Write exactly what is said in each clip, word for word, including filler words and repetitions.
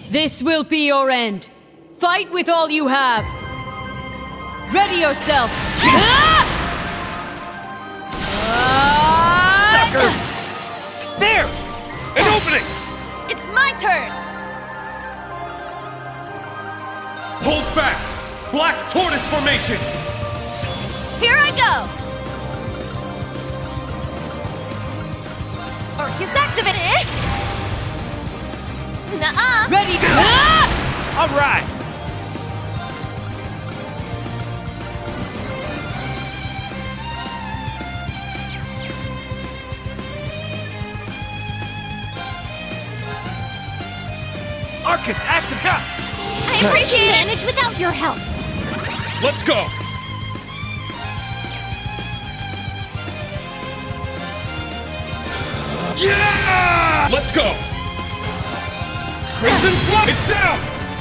This will be your end. Fight with all you have. Ready yourself. Sucker! There! An opening! It's my turn! Hold fast! Black tortoise formation! Here I go! Arcus activated! Nuh-uh! Ready. All right! Arcus active! I appreciate it! Manage without your help. Let's go! Yeah! Let's go! Crimson Flood! It's down!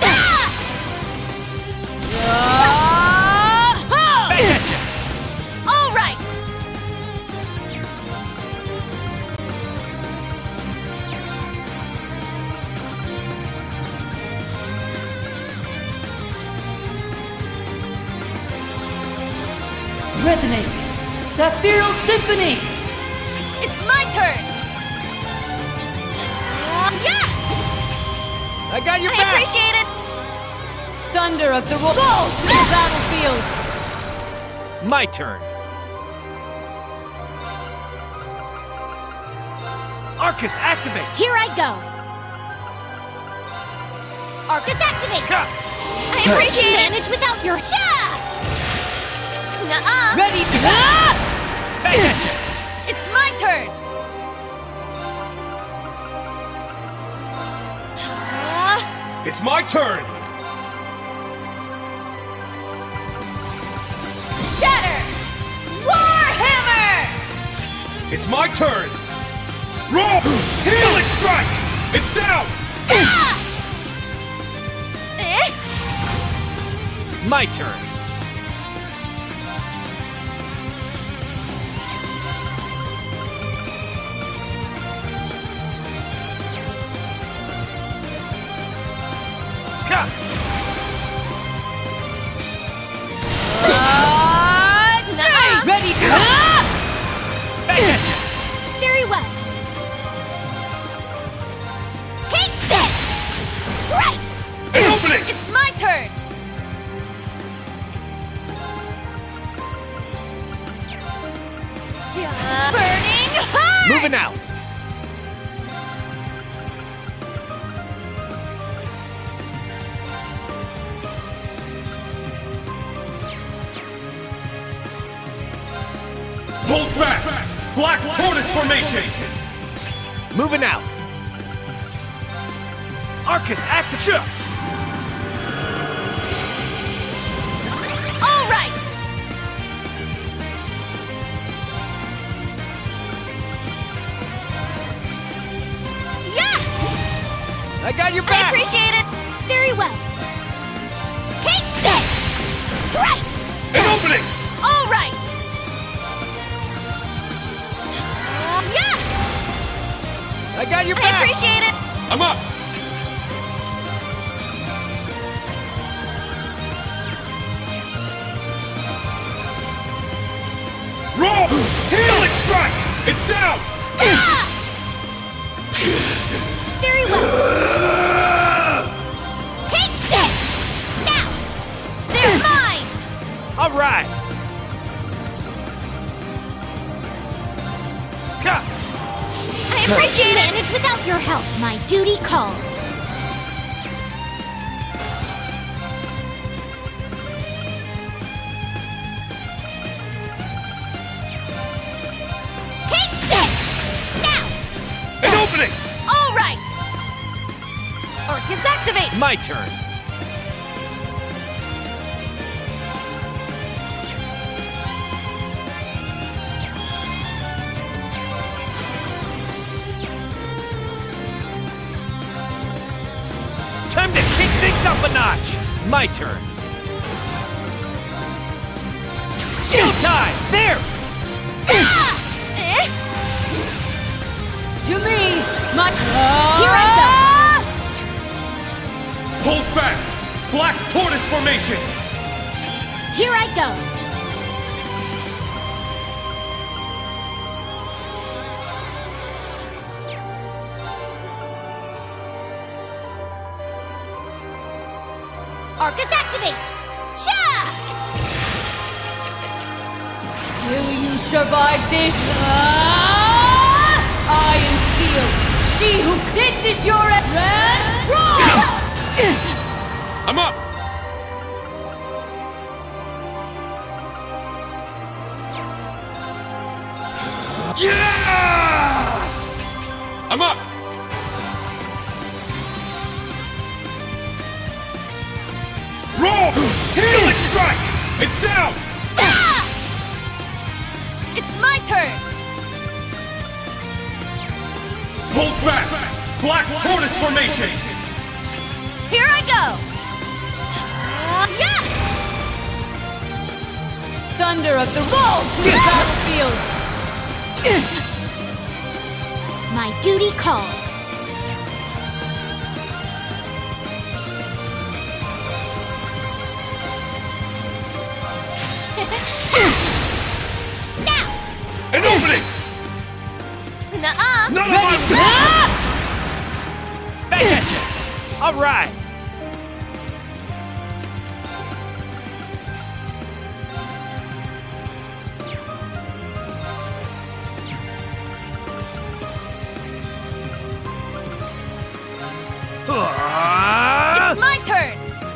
Back at you! All right! Resonate! Saphiral Symphony! It's my turn! Yeah! I got your I back! appreciate it! Thunder of the Fall to the battlefield. My turn. Arcus activate! Here I go. Arcus activate. Ka! I appreciate it! Manage without your cha. Nuh-uh! Ready. Back at you! It's my turn! It's my turn! Shatter! Warhammer! It's my turn! Roll! Healing strike! It's down! Eh? My turn. Ka! Nuh-uh! Ready. Back at you! Very well. Take this. Strike. An opening! It's my turn! Yeah. Burning heart! Moving out! Hold fast! Black tortoise formation! Moving out! Arcus active! All right! Yeah! I got your I back! appreciate it! Very well. Take this. Strike. An opening! All right! Yeah! I got your I back! appreciate it! I'm up! Roll! Healing strike! It's down! Very well. Take this. Now. They're mine! All right! Ka! I appreciate it! Manage without your help. My duty calls. Take this. Now. An opening! All right! Arcus activate! My turn. Time to kick things up a notch! My turn. Showtime! There! Eh? To me. My. Here I formation! Here I go. Arcus activate! Sha! Will you survive this? Ah! Iron Steel, she who... This is your... Red Cross! I'm up! Yeah! I'm up! Roll! Healing strike! It's down! Ah! It's my turn! Hold fast! Black Tortoise formation! Here I go! Uh, yeah! Thunder of the Wall to the battlefield! My duty calls. Now! An opening! Nuh-uh! None of my... Back at you! All right! It's my turn!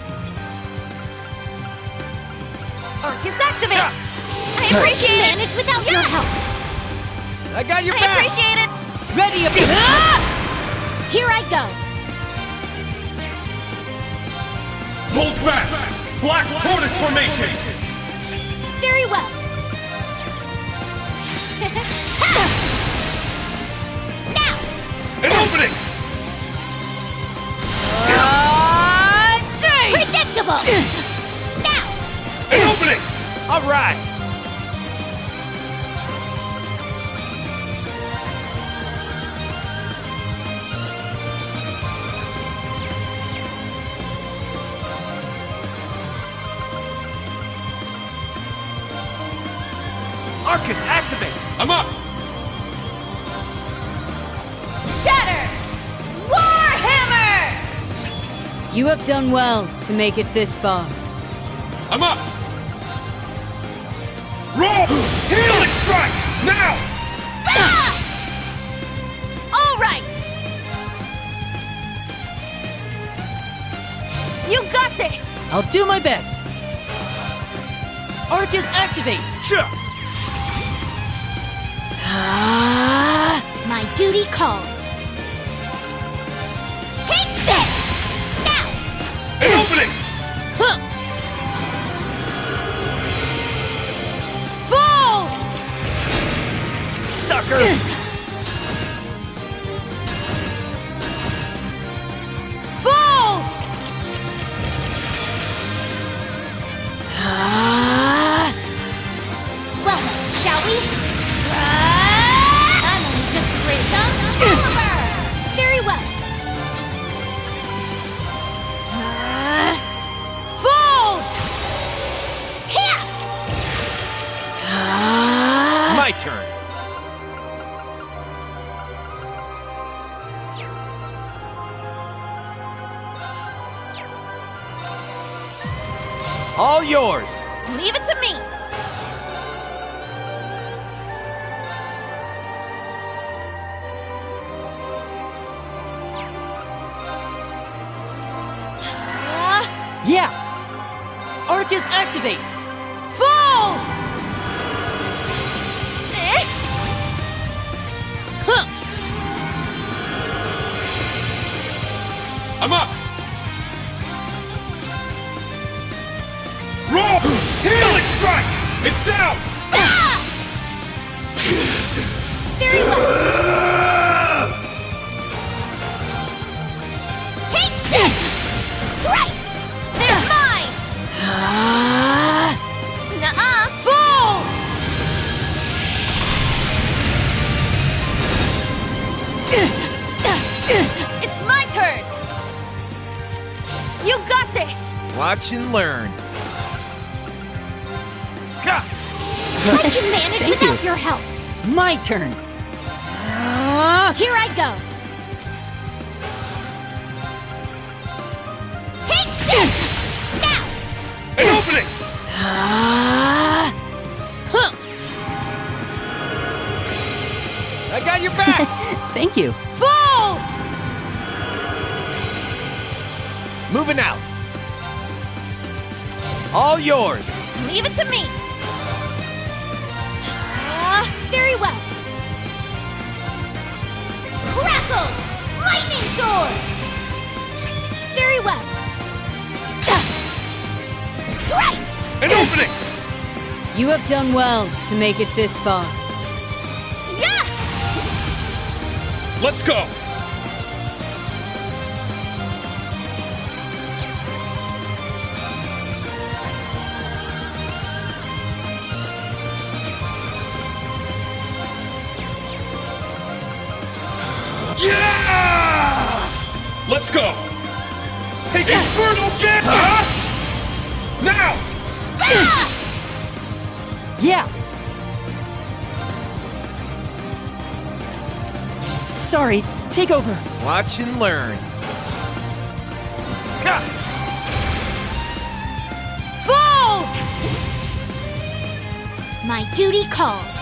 Arcus activate! I appreciate it! Manage without Yeah! your help. I got your I back! appreciate it! Ready up... Here I go. Hold fast! Black Tortoise formation! Very well. Now! An opening! Predictable! Now! An opening! All right! Arcus activate! I'm up! Shatter! Warhammer! You have done well to make it this far. I'm up! Roll! Healing strike! Now! Ah! All right! You got this! I'll do my best. Arcus activate! Sure! My duty calls. Take this! Now! An opening! Huh! Fall! Sucker! Fall! Well, shall we? I'm only just risen. Over! Very well. Fall! Here! My turn! All yours! Leave it to me! Uh, Yeah! Arcus activate! Fall! eh? Huh! I'm up! Roll! Healing strike! It's down! Very well. Take this! Strike! They're mine! Nuh-uh! Fall! It's my turn! You got this! Watch and learn. Gah! I can manage Thank without you. your help. My turn. Ah, Here I go. Take this! Now! An opening! ah, huh. I got your back! Thank you. Fall! Moving out. All yours. Leave it to me. Ah, Very well. Crackle! Lightning sword! Very well. Strike! An opening! You have done well to make it this far. yeah! Let's go! Yeah! Let's go! Take Infernal Jam! Huh? Now! Yeah. Sorry, take over. Watch and learn. Gah! Fall! My duty calls.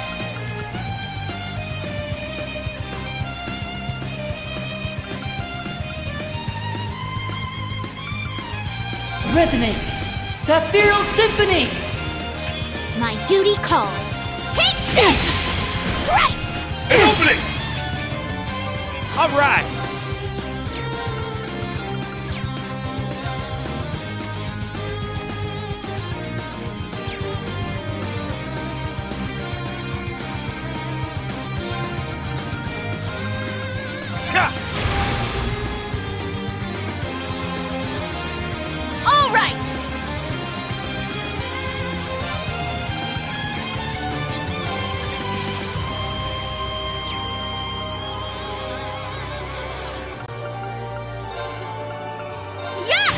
Resonate. Sapphiril Symphony. My duty calls. Take this! Strike! An opening! All right. Gah! All right. Yeah!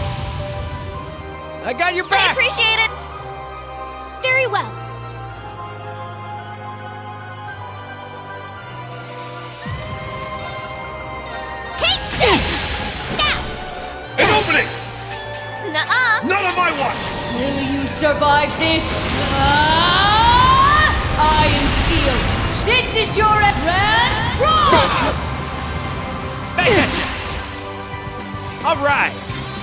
I got your I back. appreciate it. Very well. Take this! Now! An opening! Nuh-uh. None of my watch! Will you survive this? Ah! Iron Steel! This is your grand cross! Back at you. All right.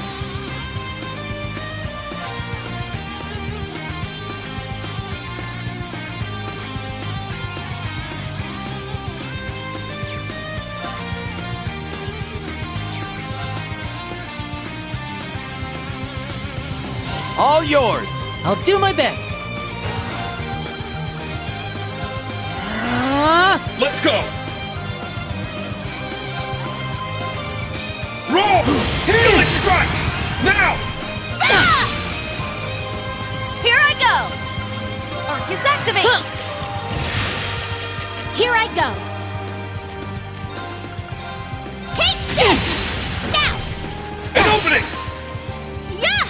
All yours. I'll do my best. Ah, Let's go! Roll! Healing strike! Now! Here I go. Arcus activate. Here I go. Take this! Now! An opening! Yeah!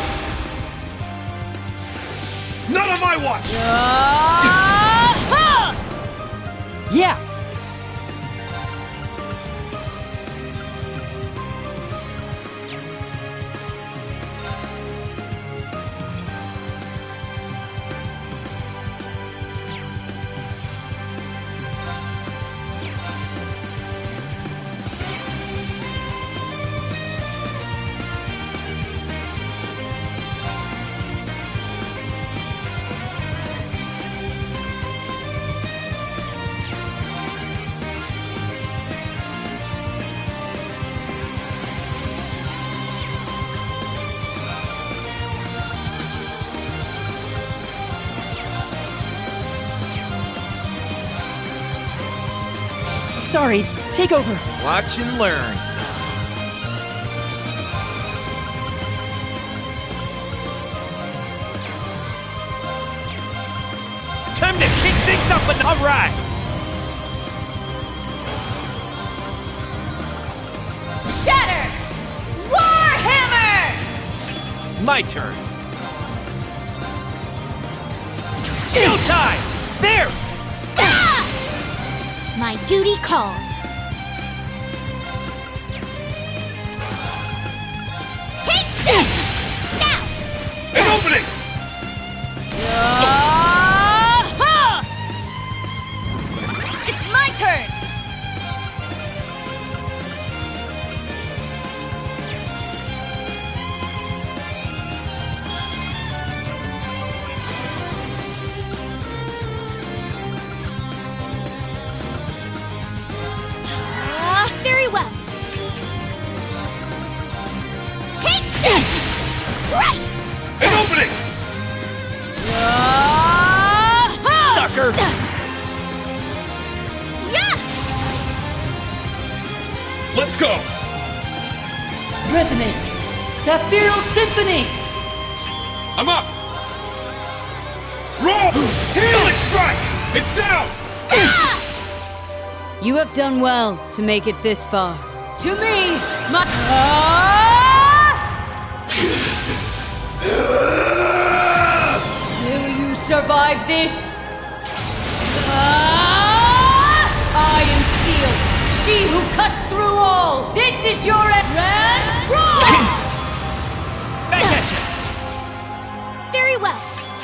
None of my watch! Ah! yeah. Sorry, take over. Watch and learn. Time to kick things up and all right. Shatter! Warhammer! My turn. Showtime! There! My duty calls. Take this! Now! An opening! It's my turn! Very well. Take this! Strike! An opening! Sucker! Yeah! Let's go! Resonate! Sapphire Symphony! I'm up! Roll! Healing strike! It's down! You have done well to make it this far. To me, my... Ah! Will you survive this? Ah! I am Steel, she who cuts through all. This is your advance cross! Back at you! Very well.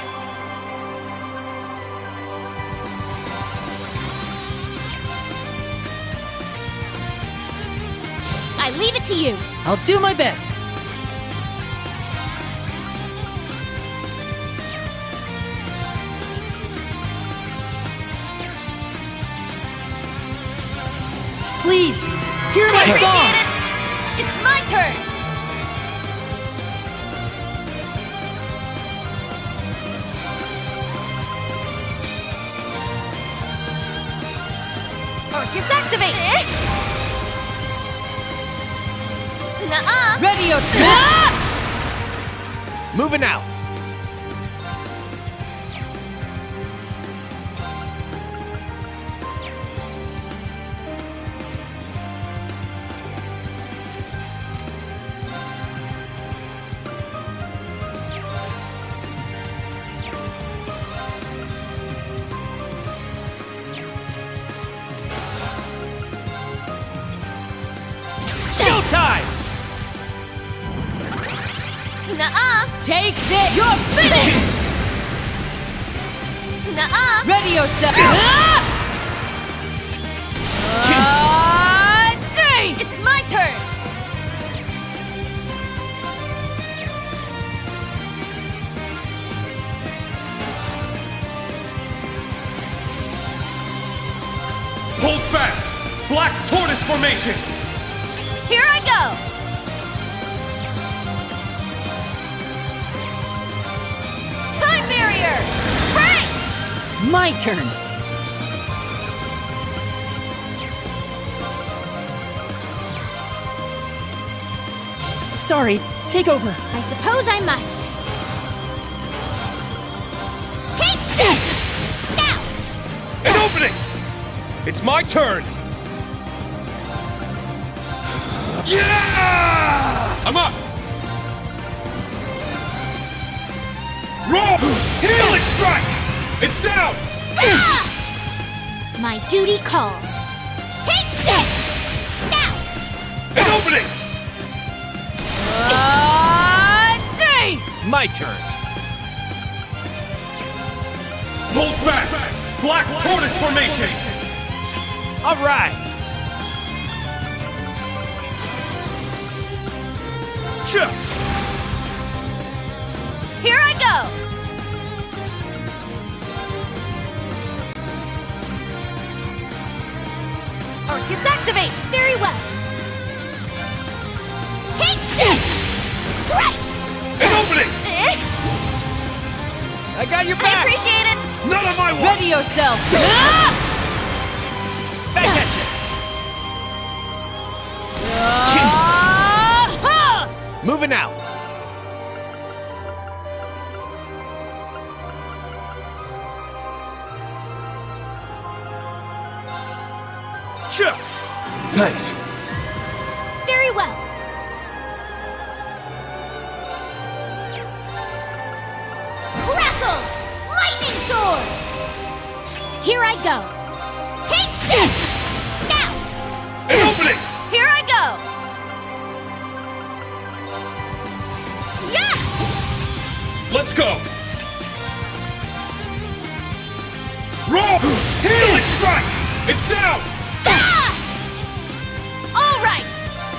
I leave it to you. I'll do my best. Please, hear my Appreciate song! it! It's my turn! Orcus activate! Eh? Nuh-uh! Ready yourself! Ah! Moving out. Showtime! Nuh-uh! Take this! You're finished! Nuh-uh! Ready yourself! Ah! Ah, take! It's my turn! Hold fast! Black Tortoise Formation! Here I go! Time barrier! Break! My turn! Sorry, take over. I suppose I must. Take this! Now! An opening! It's my turn! Yeah! I'm up! Roll! Healing strike! It's down! My duty calls. Take this! Now! An opening! Ah, take! My turn. Hold fast! Black Tortoise Formation! All right. Sure. Here I go! Orcus activate! Very well. Take this! Strike! An opening! Eh? I got your I back. appreciate it! None of my watch! Ready yourself! Ah! Back at you. Ah! Moving out. Sure. Thanks. Very well. go! Roll! Healing strike! It's down! Ah! All right!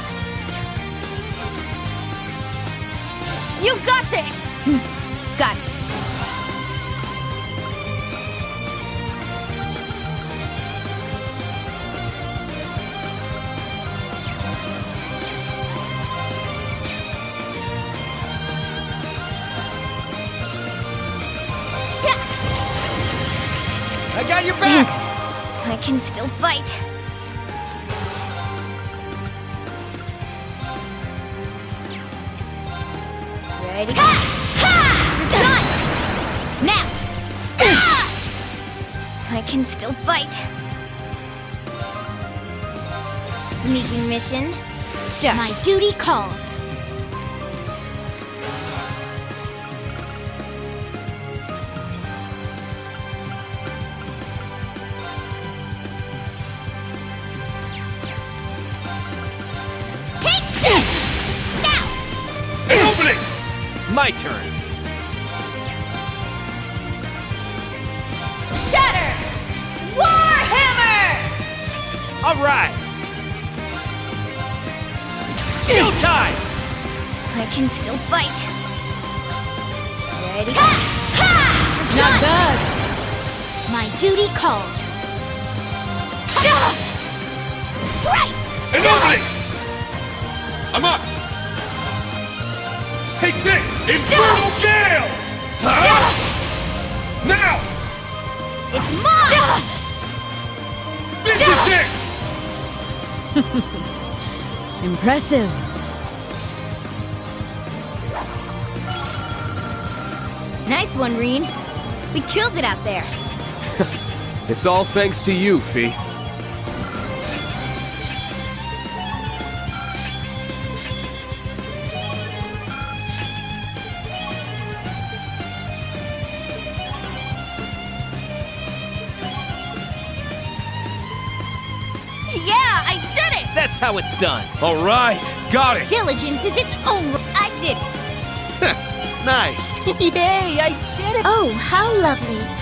You got this! Got it. I got your back! Thanks. I can still fight. Ready? Ha! Ha! You're done! Now! Ah! I can still fight. Sneaking mission. Start. My duty calls. Take this! Now! An opening! My turn. Shatter! Warhammer! All right. Showtime! I can still fight. Ready? Ha! Ha! You're Not done! bad. My duty calls. Ah! Strike! An opening! I'm up! Take this! Infernal Gale! Huh? Now! It's mine! This is it! Impressive. Nice one, Reen. We killed it out there. It's all thanks to you, Fee. Yeah, I did it! That's how it's done. All right, got it! Diligence is its own. I did it. Nice. Yay, I did it! Oh, how lovely.